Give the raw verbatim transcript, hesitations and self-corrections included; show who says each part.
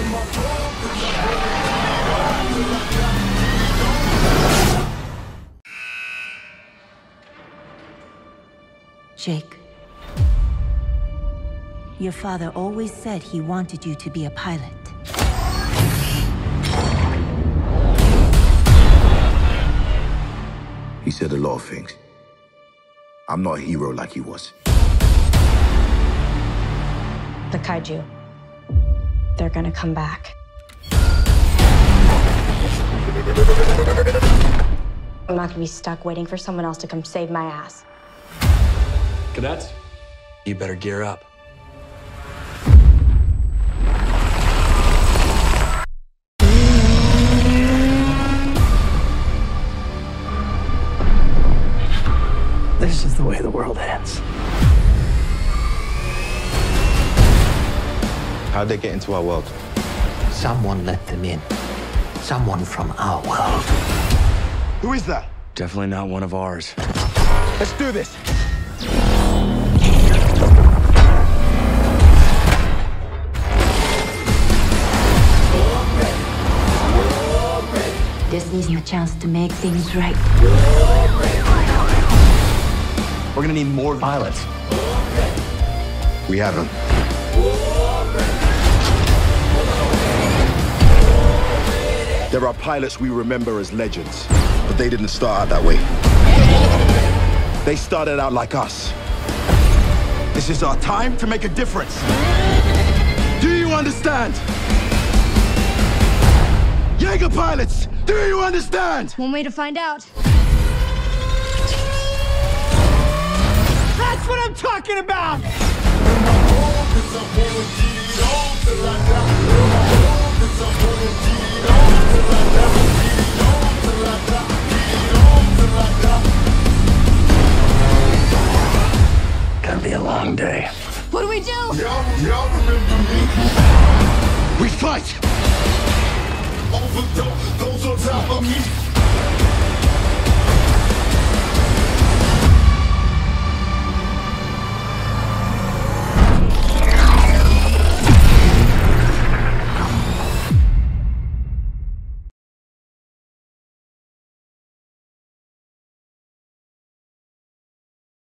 Speaker 1: Jake, your father always said he wanted you to be a pilot.
Speaker 2: He said a lot of things. I'm not a hero like he was.
Speaker 3: The kaiju. They're gonna come back. I'm not gonna be stuck waiting for someone else to come save my ass.
Speaker 4: Cadets, you better gear up.
Speaker 5: This is the way the world ends.
Speaker 6: How'd they get into our world?
Speaker 5: Someone let them in. Someone from our world.
Speaker 6: Who is that?
Speaker 4: Definitely not one of ours.
Speaker 6: Let's do this.
Speaker 1: Disney's your chance to make things right.
Speaker 6: We're gonna need more pilots. We have them.
Speaker 2: There are pilots we remember as legends, but they didn't start out that way. They started out like us. This is our time to make a difference. Do you understand? Jaeger pilots, do you understand?
Speaker 3: One way to find out.
Speaker 5: That's what I'm talking about! Gonna be a long day.
Speaker 3: What do we do?
Speaker 2: We fight!
Speaker 7: Overdose, those on top of me.